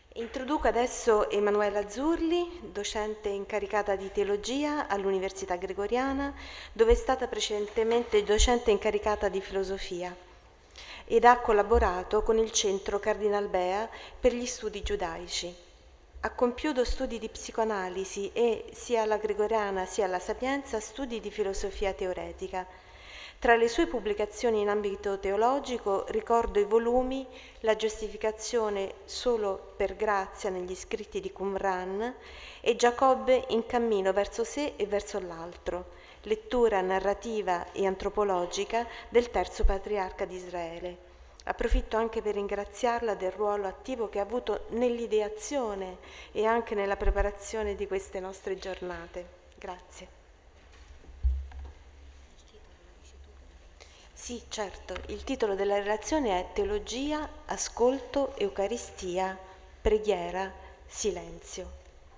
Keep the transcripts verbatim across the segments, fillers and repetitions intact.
Introduco adesso Emanuela Zurli, docente incaricata di teologia all'Università Gregoriana, dove è stata precedentemente docente incaricata di filosofia ed ha collaborato con il Centro Cardinal Bea per gli studi giudaici. Ha compiuto studi di psicoanalisi e, sia alla Gregoriana sia alla Sapienza, studi di filosofia teoretica. Tra le sue pubblicazioni in ambito teologico ricordo i volumi La giustificazione solo per grazia negli scritti di Qumran e Giacobbe in cammino verso sé e verso l'altro, lettura narrativa e antropologica del terzo patriarca di Israele. Approfitto anche per ringraziarla del ruolo attivo che ha avuto nell'ideazione e anche nella preparazione di queste nostre giornate. Grazie. Sì, certo. Il titolo della relazione è Teologia, ascolto, Eucaristia, preghiera, silenzio.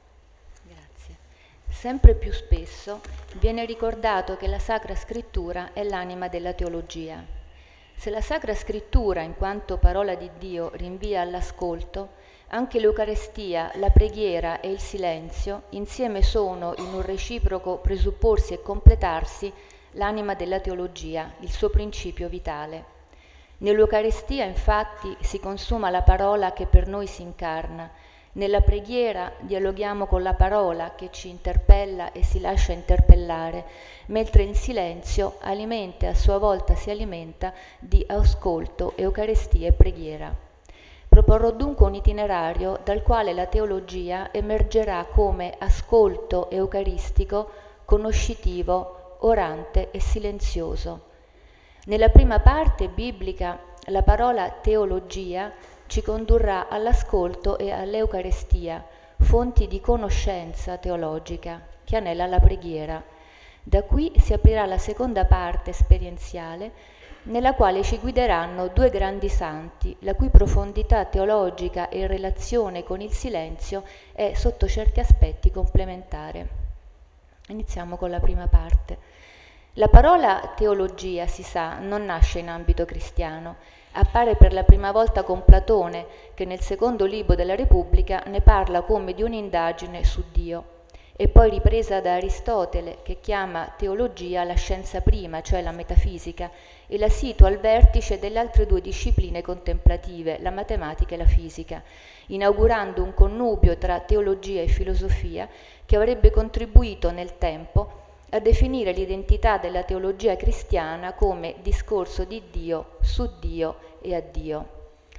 Grazie. Sempre più spesso viene ricordato che la Sacra Scrittura è l'anima della teologia. Se la Sacra Scrittura, in quanto parola di Dio, rinvia all'ascolto, anche l'Eucaristia, la preghiera e il silenzio insieme sono, in un reciproco presupporsi e completarsi, l'anima della teologia, il suo principio vitale. Nell'Eucaristia, infatti, si consuma la parola che per noi si incarna. Nella preghiera dialoghiamo con la parola che ci interpella e si lascia interpellare, mentre il silenzio alimenta e a sua volta si alimenta di ascolto, Eucaristia e preghiera. Proporrò dunque un itinerario dal quale la teologia emergerà come ascolto eucaristico, conoscitivo, orante e silenzioso. Nella prima parte biblica la parola teologia ci condurrà all'ascolto e all'Eucaristia, fonti di conoscenza teologica che anela la preghiera. Da qui si aprirà la seconda parte esperienziale, nella quale ci guideranno due grandi santi, la cui profondità teologica e relazione con il silenzio è sotto certi aspetti complementare. Iniziamo con la prima parte. La parola teologia, si sa, non nasce in ambito cristiano. Appare per la prima volta con Platone, che nel secondo libro della Repubblica ne parla come di un'indagine su Dio, e poi ripresa da Aristotele, che chiama teologia la scienza prima, cioè la metafisica, e la situa al vertice delle altre due discipline contemplative, la matematica e la fisica, inaugurando un connubio tra teologia e filosofia che avrebbe contribuito nel tempo a definire l'identità della teologia cristiana come discorso di Dio, su Dio e a Dio.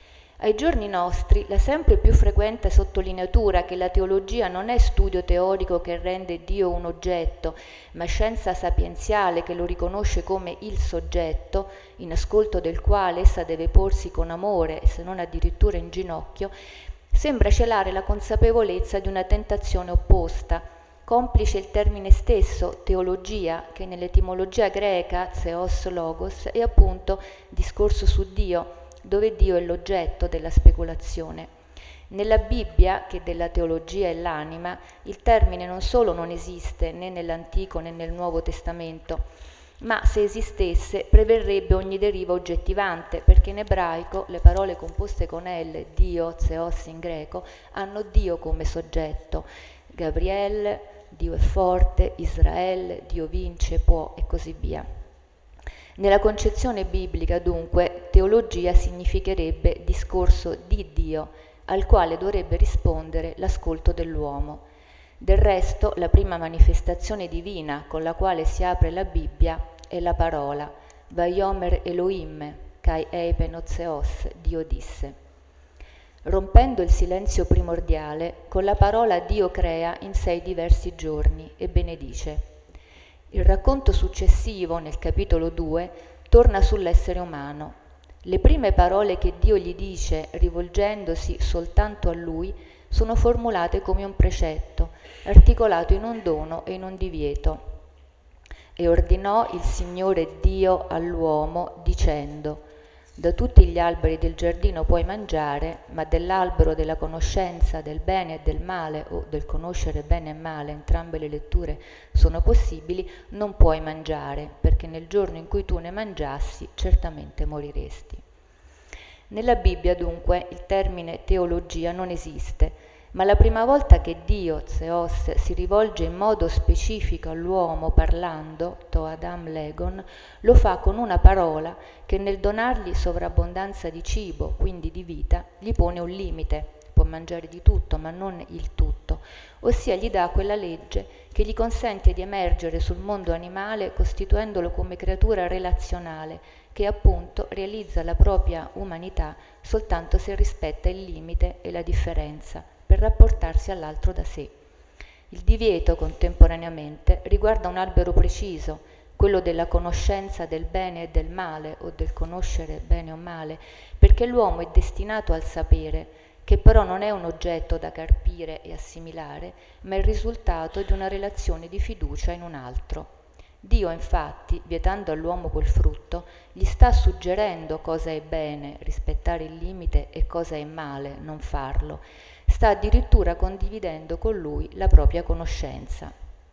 Ai giorni nostri la sempre più frequente sottolineatura che la teologia non è studio teorico che rende Dio un oggetto, ma scienza sapienziale che lo riconosce come il soggetto, in ascolto del quale essa deve porsi con amore, se non addirittura in ginocchio, sembra celare la consapevolezza di una tentazione opposta, complice il termine stesso, teologia, che nell'etimologia greca, theos logos, è appunto discorso su Dio, dove Dio è l'oggetto della speculazione. Nella Bibbia, che della teologia è l'anima, il termine non solo non esiste né nell'Antico né nel Nuovo Testamento, ma se esistesse preverrebbe ogni deriva oggettivante, perché in ebraico le parole composte con L, Dio, theos in greco, hanno Dio come soggetto. Gabriele, Dio è forte, Israele, Dio vince, può e così via. Nella concezione biblica, dunque, teologia significherebbe discorso di Dio, al quale dovrebbe rispondere l'ascolto dell'uomo. Del resto, la prima manifestazione divina con la quale si apre la Bibbia è la parola, Vayomer Elohim, kai eipen ozeos, Dio disse. Rompendo il silenzio primordiale, con la parola Dio crea in sei diversi giorni e benedice. Il racconto successivo, nel capitolo due, torna sull'essere umano. Le prime parole che Dio gli dice, rivolgendosi soltanto a lui, sono formulate come un precetto, articolato in un dono e in un divieto. E ordinò il Signore Dio all'uomo, dicendo: da tutti gli alberi del giardino puoi mangiare, ma dell'albero della conoscenza del bene e del male, o del conoscere bene e male, entrambe le letture sono possibili, non puoi mangiare, perché nel giorno in cui tu ne mangiassi certamente moriresti. Nella Bibbia, dunque, il termine teologia non esiste, ma la prima volta che Dio, Theos, si rivolge in modo specifico all'uomo parlando, To Adam Legon, lo fa con una parola che nel donargli sovrabbondanza di cibo, quindi di vita, gli pone un limite. Può mangiare di tutto, ma non il tutto, ossia gli dà quella legge che gli consente di emergere sul mondo animale costituendolo come creatura relazionale, che appunto realizza la propria umanità soltanto se rispetta il limite e la differenza, per rapportarsi all'altro da sé. Il divieto, contemporaneamente, riguarda un albero preciso, quello della conoscenza del bene e del male, o del conoscere bene o male, perché l'uomo è destinato al sapere, che però non è un oggetto da carpire e assimilare, ma il risultato di una relazione di fiducia in un altro. Dio, infatti, vietando all'uomo quel frutto, gli sta suggerendo cosa è bene, rispettare il limite, e cosa è male, non farlo. Sta addirittura condividendo con lui la propria conoscenza.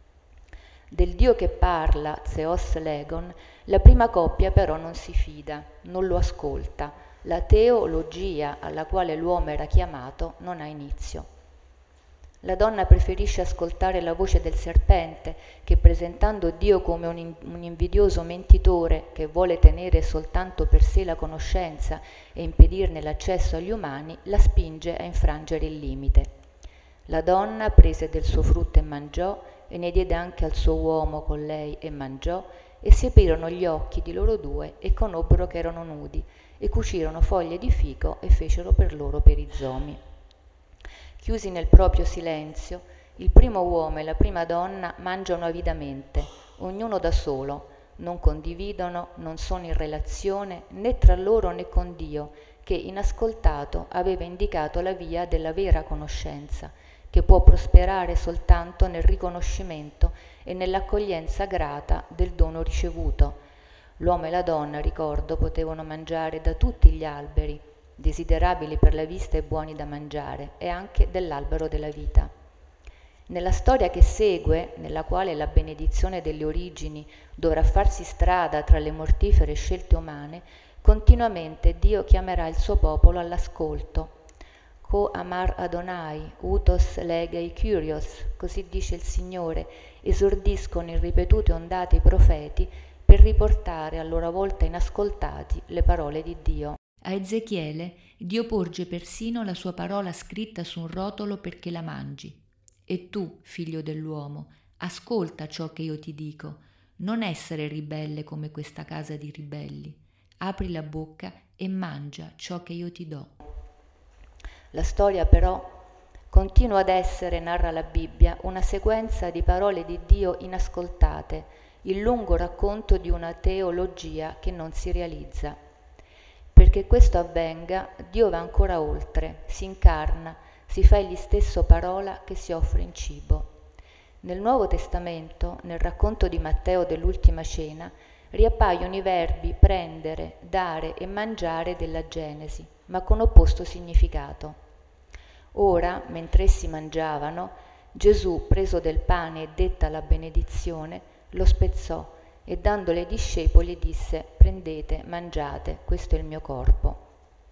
Del Dio che parla, Theos Legon, la prima coppia però non si fida, non lo ascolta. La teologia alla quale l'uomo era chiamato non ha inizio. La donna preferisce ascoltare la voce del serpente che, presentando Dio come un, in, un invidioso mentitore che vuole tenere soltanto per sé la conoscenza e impedirne l'accesso agli umani, la spinge a infrangere il limite. La donna prese del suo frutto e mangiò, e ne diede anche al suo uomo con lei e mangiò, e si aprirono gli occhi di loro due e conobbero che erano nudi, e cucirono foglie di fico e fecero per loro perizomi. Chiusi nel proprio silenzio, il primo uomo e la prima donna mangiano avidamente, ognuno da solo, non condividono, non sono in relazione né tra loro né con Dio, che inascoltato aveva indicato la via della vera conoscenza, che può prosperare soltanto nel riconoscimento e nell'accoglienza grata del dono ricevuto. L'uomo e la donna, ricordo, potevano mangiare da tutti gli alberi, desiderabili per la vista e buoni da mangiare, e anche dell'albero della vita. Nella storia che segue, nella quale la benedizione delle origini dovrà farsi strada tra le mortifere scelte umane, continuamente Dio chiamerà il suo popolo all'ascolto. Ko amar Adonai, utos legei curios, così dice il Signore, esordiscono in ripetute ondate i profeti per riportare a loro volta inascoltati le parole di Dio. A Ezechiele Dio porge persino la sua parola scritta su un rotolo perché la mangi. E tu, figlio dell'uomo, ascolta ciò che io ti dico, non essere ribelle come questa casa di ribelli. Apri la bocca e mangia ciò che io ti do. La storia però continua ad essere, narra la Bibbia, una sequenza di parole di Dio inascoltate, il lungo racconto di una teologia che non si realizza. Perché questo avvenga, Dio va ancora oltre, si incarna, si fa egli stesso parola che si offre in cibo. Nel Nuovo Testamento, nel racconto di Matteo dell'Ultima Cena, riappaiono i verbi prendere, dare e mangiare della Genesi, ma con opposto significato. Ora, mentre essi mangiavano, Gesù, preso del pane e detta la benedizione, lo spezzò e dandole ai discepoli disse: prendete, mangiate, questo è il mio corpo.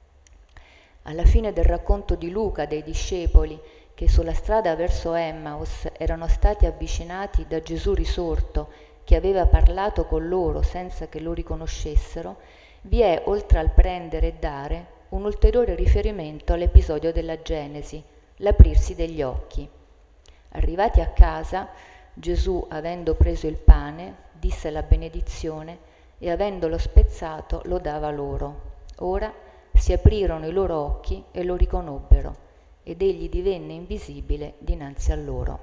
Alla fine del racconto di Luca dei discepoli che sulla strada verso Emmaus erano stati avvicinati da Gesù risorto, che aveva parlato con loro senza che lo riconoscessero, vi è, oltre al prendere e dare, un ulteriore riferimento all'episodio della Genesi, l'aprirsi degli occhi. Arrivati a casa, Gesù, avendo preso il pane, disse la benedizione e avendolo spezzato lo dava loro. Ora si aprirono i loro occhi e lo riconobbero, ed egli divenne invisibile dinanzi a loro.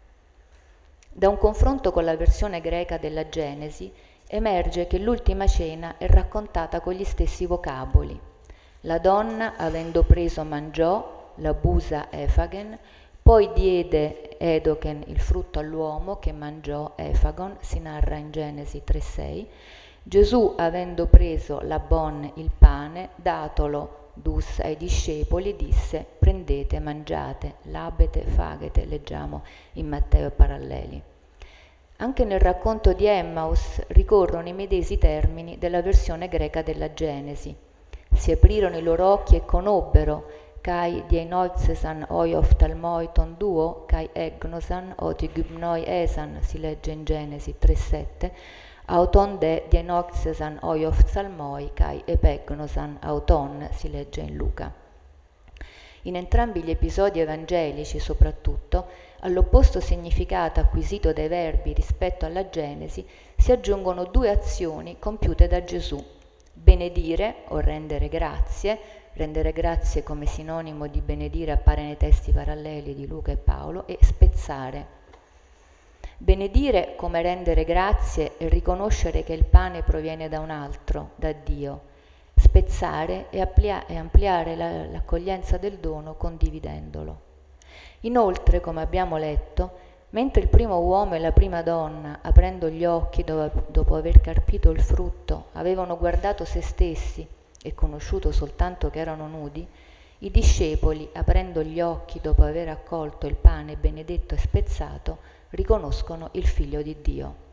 Da un confronto con la versione greca della Genesi emerge che l'ultima cena è raccontata con gli stessi vocaboli. La donna, avendo preso, mangiò, la busa Efagen, poi diede Edoken il frutto all'uomo che mangiò Efagon, si narra in Genesi tre sei. Gesù, avendo preso la bon il pane, datolo dus ai discepoli, disse: prendete, mangiate, labete, fagete, leggiamo in Matteo e paralleli. Anche nel racconto di Emmaus ricorrono i medesimi termini della versione greca della Genesi. si aprirono i loro occhi e conobbero, kai dienoixesan oi oftalmoi ton duo, kai egnosan oti gymnoi esan, si legge in Genesi tre sette, auton de dienoixesan oi oftalmoi, kai epegnosan auton, si legge in Luca. In entrambi gli episodi evangelici, soprattutto, all'opposto significato acquisito dai verbi rispetto alla Genesi, si aggiungono due azioni compiute da Gesù: benedire o rendere grazie. Rendere grazie come sinonimo di benedire appare nei testi paralleli di Luca e Paolo, e spezzare. Benedire come rendere grazie e riconoscere che il pane proviene da un altro, da Dio. Spezzare e ampliare la, l'accoglienza del dono condividendolo. Inoltre, come abbiamo letto, mentre il primo uomo e la prima donna, aprendo gli occhi dopo, dopo aver carpito il frutto, avevano guardato se stessi e conosciuto soltanto che erano nudi, i discepoli, aprendo gli occhi dopo aver accolto il pane benedetto e spezzato, riconoscono il Figlio di Dio.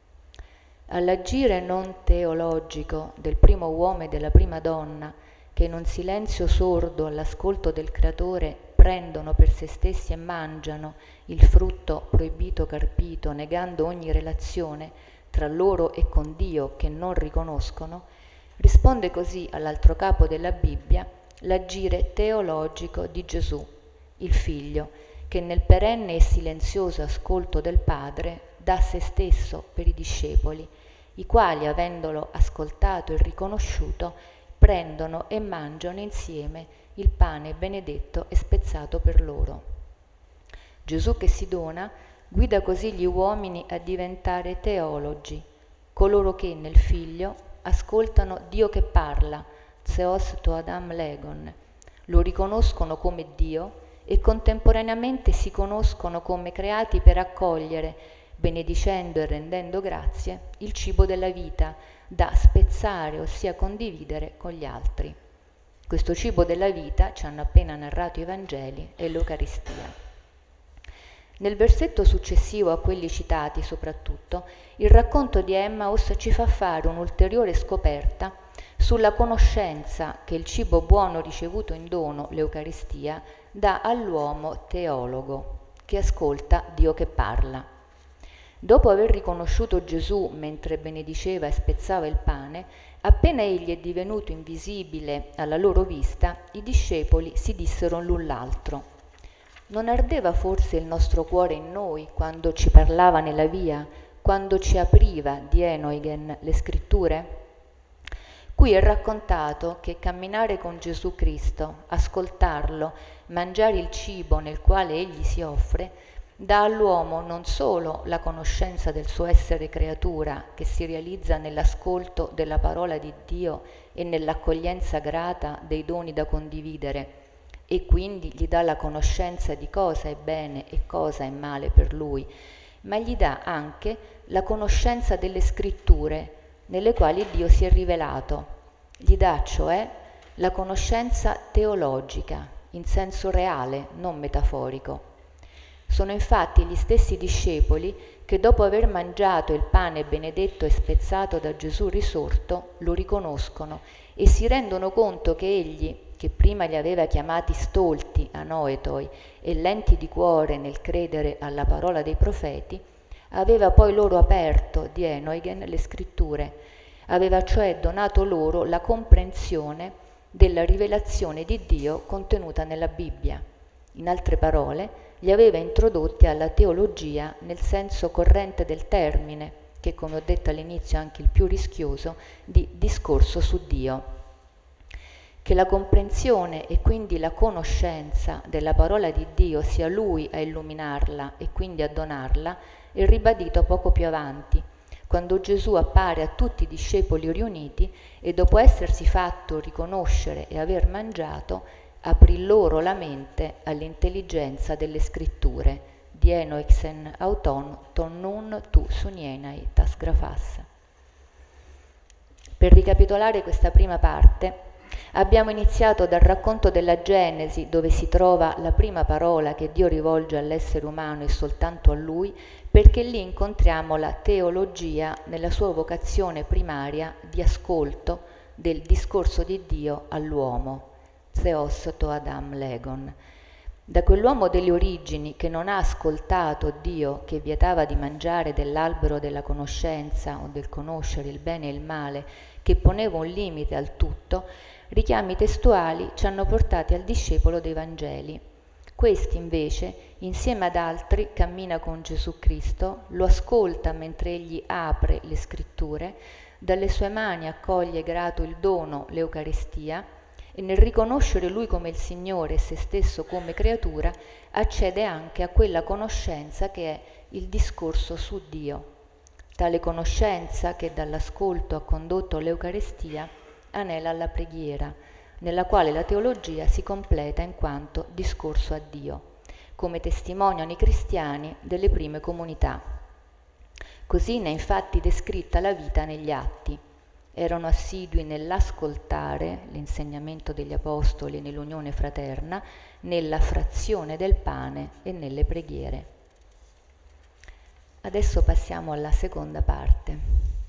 All'agire non teologico del primo uomo e della prima donna, che in un silenzio sordo all'ascolto del Creatore prendono per se stessi e mangiano il frutto proibito carpito, negando ogni relazione tra loro e con Dio che non riconoscono, risponde così all'altro capo della Bibbia l'agire teologico di Gesù, il Figlio, che nel perenne e silenzioso ascolto del Padre dà se stesso per i discepoli, i quali, avendolo ascoltato e riconosciuto, prendono e mangiano insieme il pane benedetto e spezzato per loro. Gesù che si dona guida così gli uomini a diventare teologi, coloro che nel Figlio ascoltano Dio che parla, Theos to Adam legon, lo riconoscono come Dio e contemporaneamente si conoscono come creati per accogliere, benedicendo e rendendo grazie, il cibo della vita da spezzare, ossia condividere con gli altri. Questo cibo della vita, ci hanno appena narrato i Vangeli, è l'Eucaristia. Nel versetto successivo a quelli citati soprattutto, il racconto di Emmaus ci fa fare un'ulteriore scoperta sulla conoscenza che il cibo buono ricevuto in dono, l'Eucaristia, dà all'uomo teologo, che ascolta Dio che parla. Dopo aver riconosciuto Gesù mentre benediceva e spezzava il pane, appena egli è divenuto invisibile alla loro vista, i discepoli si dissero l'un l'altro: non ardeva forse il nostro cuore in noi quando ci parlava nella via, quando ci apriva di Enoigen le scritture? Qui è raccontato che camminare con Gesù Cristo, ascoltarlo, mangiare il cibo nel quale egli si offre, dà all'uomo non solo la conoscenza del suo essere creatura, che si realizza nell'ascolto della parola di Dio e nell'accoglienza grata dei doni da condividere, e quindi gli dà la conoscenza di cosa è bene e cosa è male per lui, ma gli dà anche la conoscenza delle scritture nelle quali Dio si è rivelato. Gli dà cioè la conoscenza teologica, in senso reale, non metaforico. Sono infatti gli stessi discepoli che dopo aver mangiato il pane benedetto e spezzato da Gesù risorto, lo riconoscono e si rendono conto che egli, che prima li aveva chiamati stolti, anoetoi, e lenti di cuore nel credere alla parola dei profeti, aveva poi loro aperto, di Enoigen, le scritture, aveva cioè donato loro la comprensione della rivelazione di Dio contenuta nella Bibbia. In altre parole, li aveva introdotti alla teologia nel senso corrente del termine, che come ho detto all'inizio è anche il più rischioso, di discorso su Dio. Che la comprensione e quindi la conoscenza della parola di Dio sia Lui a illuminarla e quindi a donarla, è ribadito poco più avanti, quando Gesù appare a tutti i discepoli riuniti e dopo essersi fatto riconoscere e aver mangiato, aprì loro la mente all'intelligenza delle scritture, di Enoixen auton ton nun tu sunienai tas grafas. Per ricapitolare questa prima parte, abbiamo iniziato dal racconto della Genesi, dove si trova la prima parola che Dio rivolge all'essere umano e soltanto a Lui, perché lì incontriamo la teologia nella sua vocazione primaria di ascolto, del discorso di Dio all'uomo, Theos to Adam Legon. Da quell'uomo delle origini che non ha ascoltato Dio che vietava di mangiare dell'albero della conoscenza o del conoscere il bene e il male, che poneva un limite al tutto, richiami testuali ci hanno portati al discepolo dei Vangeli. Questi invece, insieme ad altri, cammina con Gesù Cristo, lo ascolta mentre egli apre le scritture, dalle sue mani accoglie grato il dono, l'Eucaristia, e nel riconoscere Lui come il Signore e se stesso come creatura, accede anche a quella conoscenza che è il discorso su Dio. Tale conoscenza che dall'ascolto ha condotto all'Eucaristia anela alla preghiera, nella quale la teologia si completa in quanto discorso a Dio, come testimoniano i cristiani delle prime comunità. Così ne è infatti descritta la vita negli Atti. Erano assidui nell'ascoltare l'insegnamento degli Apostoli e nell'unione fraterna, nella frazione del pane e nelle preghiere. Adesso passiamo alla seconda parte.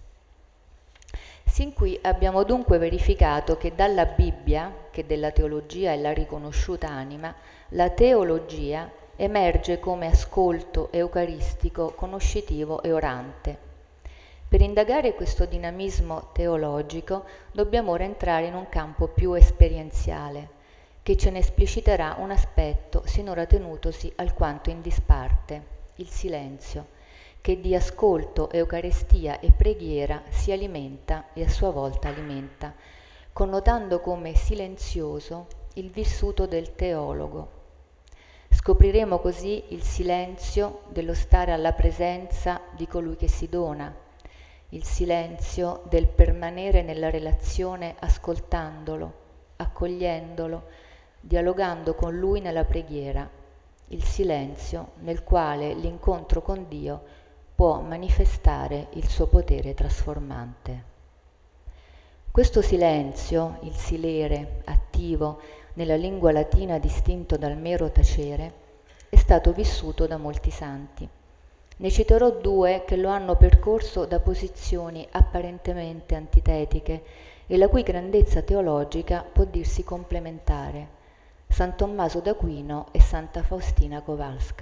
Sin qui abbiamo dunque verificato che dalla Bibbia, che della teologia è la riconosciuta anima, la teologia emerge come ascolto eucaristico, conoscitivo e orante. Per indagare questo dinamismo teologico dobbiamo ora entrare in un campo più esperienziale, che ce ne espliciterà un aspetto sinora tenutosi alquanto in disparte, il silenzio, che di ascolto, eucaristia e preghiera si alimenta e a sua volta alimenta, connotando come silenzioso il vissuto del teologo. Scopriremo così il silenzio dello stare alla presenza di colui che si dona, il silenzio del permanere nella relazione ascoltandolo, accogliendolo, dialogando con lui nella preghiera, il silenzio nel quale l'incontro con Dio può manifestare il suo potere trasformante. Questo silenzio, il silere, attivo nella lingua latina distinto dal mero tacere, è stato vissuto da molti santi. Ne citerò due che lo hanno percorso da posizioni apparentemente antitetiche e la cui grandezza teologica può dirsi complementare: San Tommaso d'Aquino e Santa Faustina Kowalska.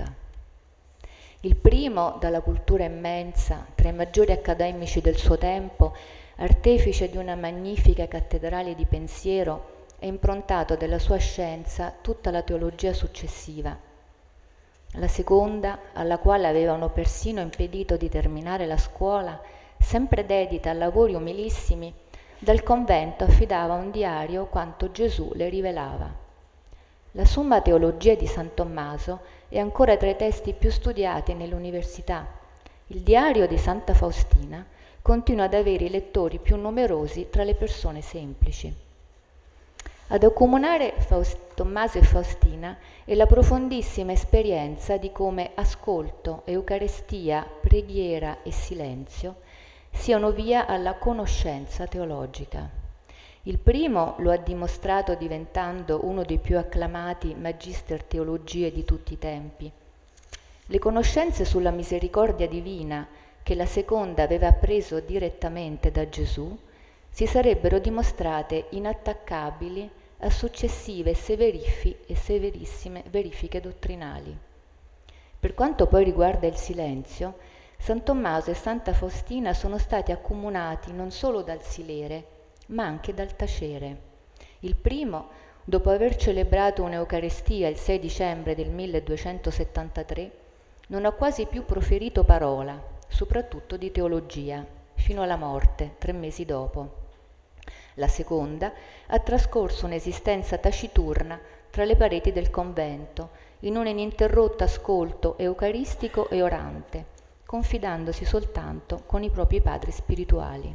Il primo, dalla cultura immensa, tra i maggiori accademici del suo tempo, artefice di una magnifica cattedrale di pensiero, è improntato della sua scienza tutta la teologia successiva. La seconda, alla quale avevano persino impedito di terminare la scuola, sempre dedita a lavori umilissimi, dal convento affidava un diario quanto Gesù le rivelava. La Summa Teologia di San Tommaso è ancora tra i testi più studiati nell'università. Il diario di Santa Faustina continua ad avere i lettori più numerosi tra le persone semplici. Ad accomunare Faust- Tommaso e Faustina è la profondissima esperienza di come ascolto, eucaristia, preghiera e silenzio siano via alla conoscenza teologica. Il primo lo ha dimostrato diventando uno dei più acclamati magister teologie di tutti i tempi. Le conoscenze sulla misericordia divina che la seconda aveva appreso direttamente da Gesù si sarebbero dimostrate inattaccabili a successive severifi e severissime verifiche dottrinali. Per quanto poi riguarda il silenzio, San Tommaso e Santa Faustina sono stati accomunati non solo dal silere, ma anche dal tacere. Il primo, dopo aver celebrato un'Eucaristia il sei dicembre del milleduecentosettantatré, non ha quasi più proferito parola, soprattutto di teologia, fino alla morte, tre mesi dopo. La seconda ha trascorso un'esistenza taciturna tra le pareti del convento, in un ininterrotto ascolto eucaristico e orante, confidandosi soltanto con i propri padri spirituali.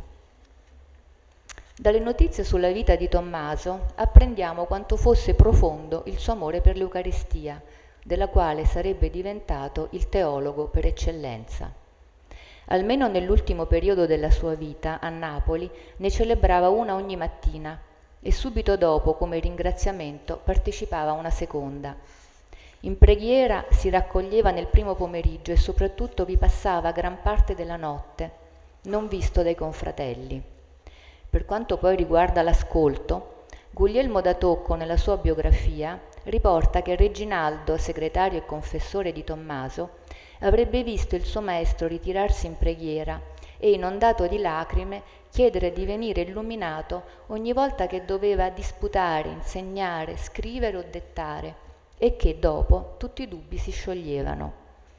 Dalle notizie sulla vita di Tommaso apprendiamo quanto fosse profondo il suo amore per l'Eucaristia, della quale sarebbe diventato il teologo per eccellenza. Almeno nell'ultimo periodo della sua vita, a Napoli, ne celebrava una ogni mattina e subito dopo, come ringraziamento, partecipava a una seconda. In preghiera si raccoglieva nel primo pomeriggio e soprattutto vi passava gran parte della notte, non visto dai confratelli. Per quanto poi riguarda l'ascolto, Guglielmo da Tocco nella sua biografia riporta che Reginaldo, segretario e confessore di Tommaso, avrebbe visto il suo maestro ritirarsi in preghiera e, inondato di lacrime, chiedere di venire illuminato ogni volta che doveva disputare, insegnare, scrivere o dettare, e che dopo tutti i dubbi si scioglievano.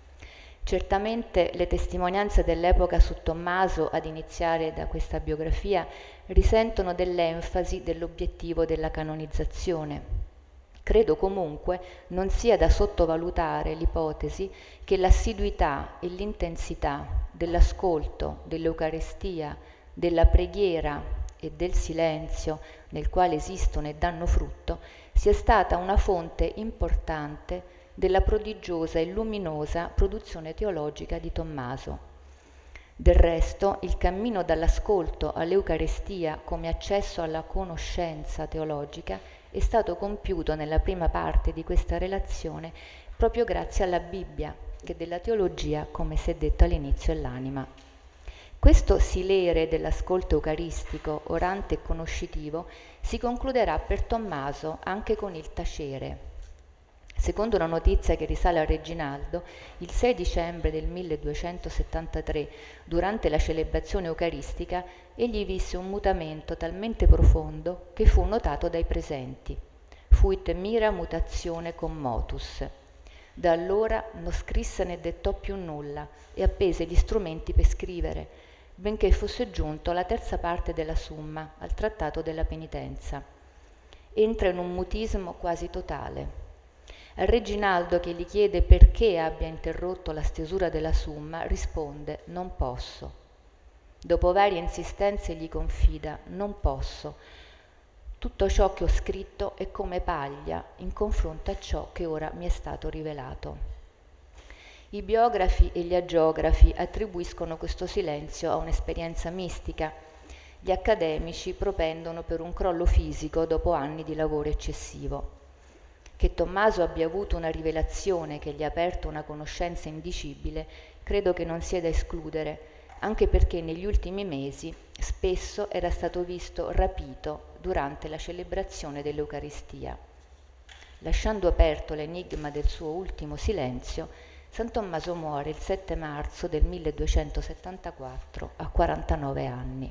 Certamente le testimonianze dell'epoca su Tommaso, ad iniziare da questa biografia, risentono dell'enfasi dell'obiettivo della canonizzazione. Credo comunque non sia da sottovalutare l'ipotesi che l'assiduità e l'intensità dell'ascolto, dell'Eucarestia, della preghiera e del silenzio nel quale esistono e danno frutto sia stata una fonte importante della prodigiosa e luminosa produzione teologica di Tommaso. Del resto, il cammino dall'ascolto all'Eucarestia come accesso alla conoscenza teologica è stato compiuto nella prima parte di questa relazione proprio grazie alla Bibbia, che della teologia, come si è detto all'inizio, è l'anima. Questo silere dell'ascolto eucaristico, orante e conoscitivo, si concluderà per Tommaso anche con il tacere. Secondo una notizia che risale a Reginaldo, il sei dicembre del milleduecentosettantatré, durante la celebrazione eucaristica, egli visse un mutamento talmente profondo che fu notato dai presenti. Fuit mira mutatione commotus. Da allora non scrisse né dettò più nulla e appese gli strumenti per scrivere, benché fosse giunto alla terza parte della Summa, al trattato della penitenza. Entra in un mutismo quasi totale. A Reginaldo, che gli chiede perché abbia interrotto la stesura della Summa, risponde: non posso. Dopo varie insistenze gli confida: non posso. Tutto ciò che ho scritto è come paglia in confronto a ciò che ora mi è stato rivelato. I biografi e gli agiografi attribuiscono questo silenzio a un'esperienza mistica. Gli accademici propendono per un crollo fisico dopo anni di lavoro eccessivo. Che Tommaso abbia avuto una rivelazione che gli ha aperto una conoscenza indicibile, credo che non sia da escludere, anche perché negli ultimi mesi spesso era stato visto rapito durante la celebrazione dell'Eucaristia. Lasciando aperto l'enigma del suo ultimo silenzio, San Tommaso muore il sette marzo del milleduecentosettantaquattro a quarantanove anni.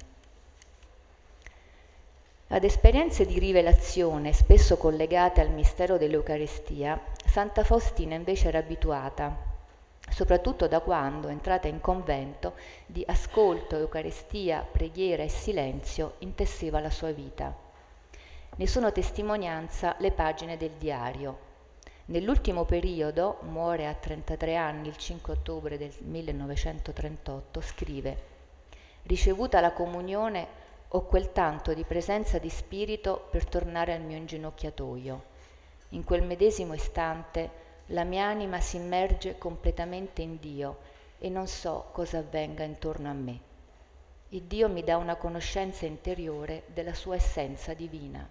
Ad esperienze di rivelazione, spesso collegate al mistero dell'Eucaristia, Santa Faustina invece era abituata, soprattutto da quando, entrata in convento, di ascolto, Eucaristia, preghiera e silenzio intesseva la sua vita. Ne sono testimonianza le pagine del diario. Nell'ultimo periodo, muore a trentatré anni il cinque ottobre del millenovecentotrentotto, scrive: ricevuta la comunione ho quel tanto di presenza di spirito per tornare al mio inginocchiatoio. In quel medesimo istante la mia anima si immerge completamente in Dio e non so cosa avvenga intorno a me. Il Dio mi dà una conoscenza interiore della sua essenza divina.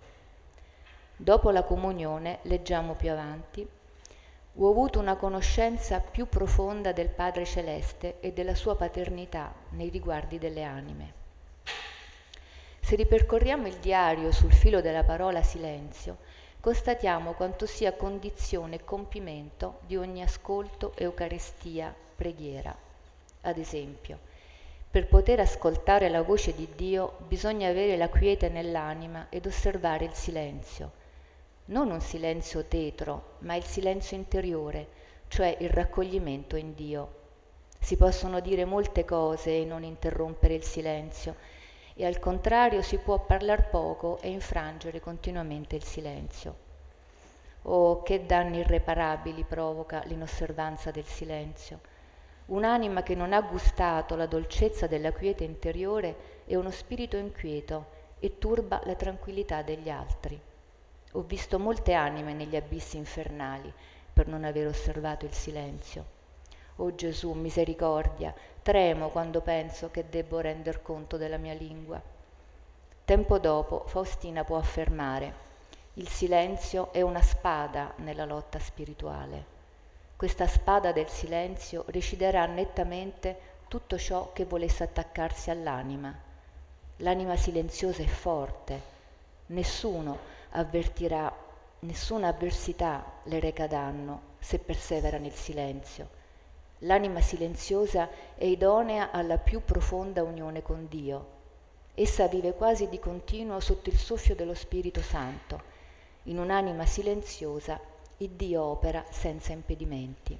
Dopo la comunione, leggiamo più avanti, ho avuto una conoscenza più profonda del Padre Celeste e della sua paternità nei riguardi delle anime. Se ripercorriamo il diario sul filo della parola silenzio, constatiamo quanto sia condizione e compimento di ogni ascolto, Eucaristia, preghiera. Ad esempio, per poter ascoltare la voce di Dio bisogna avere la quiete nell'anima ed osservare il silenzio. Non un silenzio tetro, ma il silenzio interiore, cioè il raccoglimento in Dio. Si possono dire molte cose e non interrompere il silenzio, e al contrario si può parlar poco e infrangere continuamente il silenzio. Oh, che danni irreparabili provoca l'inosservanza del silenzio! Un'anima che non ha gustato la dolcezza della quiete interiore è uno spirito inquieto e turba la tranquillità degli altri. Ho visto molte anime negli abissi infernali per non aver osservato il silenzio. Oh Gesù, misericordia, tremo quando penso che debbo render conto della mia lingua. Tempo dopo Faustina può affermare: il silenzio è una spada nella lotta spirituale. Questa spada del silenzio reciderà nettamente tutto ciò che volesse attaccarsi all'anima. L'anima silenziosa è forte, nessuno avvertirà, nessuna avversità le reca danno se persevera nel silenzio. L'anima silenziosa è idonea alla più profonda unione con Dio. Essa vive quasi di continuo sotto il soffio dello Spirito Santo. In un'anima silenziosa il Dio opera senza impedimenti.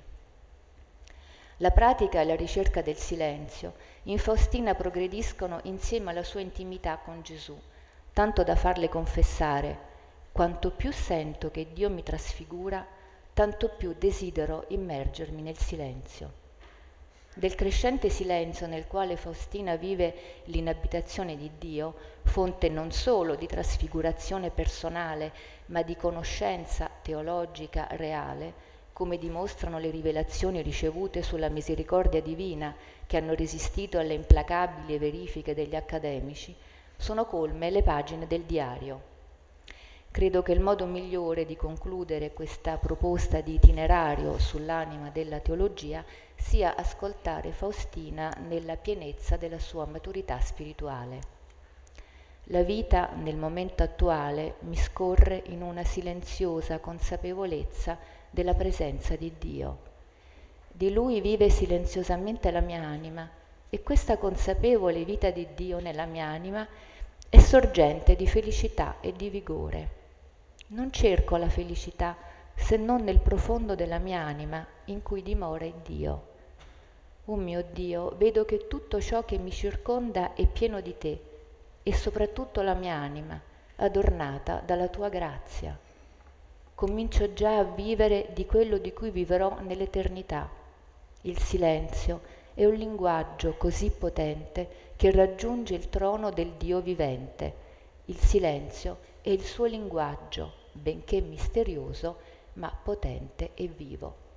La pratica e la ricerca del silenzio in Faustina progrediscono insieme alla sua intimità con Gesù, tanto da farle confessare: quanto più sento che Dio mi trasfigura, tanto più desidero immergermi nel silenzio. Del crescente silenzio nel quale Faustina vive l'inabitazione di Dio, fonte non solo di trasfigurazione personale, ma di conoscenza teologica reale, come dimostrano le rivelazioni ricevute sulla misericordia divina che hanno resistito alle implacabili verifiche degli accademici, sono colme le pagine del diario. Credo che il modo migliore di concludere questa proposta di itinerario sull'anima della teologia sia ascoltare Faustina nella pienezza della sua maturità spirituale. La vita nel momento attuale mi scorre in una silenziosa consapevolezza della presenza di Dio. Di Lui vive silenziosamente la mia anima e questa consapevole vita di Dio nella mia anima è sorgente di felicità e di vigore. Non cerco la felicità se non nel profondo della mia anima in cui dimora il Dio. Oh mio Dio, vedo che tutto ciò che mi circonda è pieno di Te e soprattutto la mia anima, adornata dalla Tua grazia. Comincio già a vivere di quello di cui vivrò nell'eternità. Il silenzio è un linguaggio così potente che raggiunge il trono del Dio vivente. Il silenzio è il suo linguaggio, benché misterioso, ma potente e vivo.